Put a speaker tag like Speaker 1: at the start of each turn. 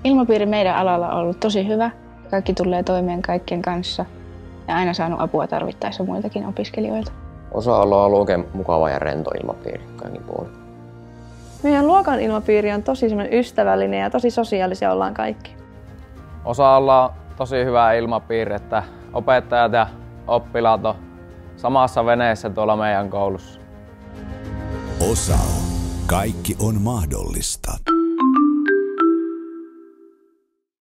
Speaker 1: Ilmapiiri meidän alalla on ollut tosi hyvä. Kaikki tulee toimeen kaikkien kanssa ja aina saanut apua tarvittaessa muiltakin opiskelijoilta.
Speaker 2: Osa-alue on ollut oikein mukava ja rento ilmapiiri kaikin puolin.
Speaker 3: Meidän luokan ilmapiiri on tosi ystävällinen ja tosi sosiaalisia ollaan kaikki.
Speaker 4: Osa-alue on tosi hyvä ilmapiiri, että opettajat ja oppilaat on samassa veneessä tuolla meidän koulussa.
Speaker 5: Osa. Kaikki on mahdollista.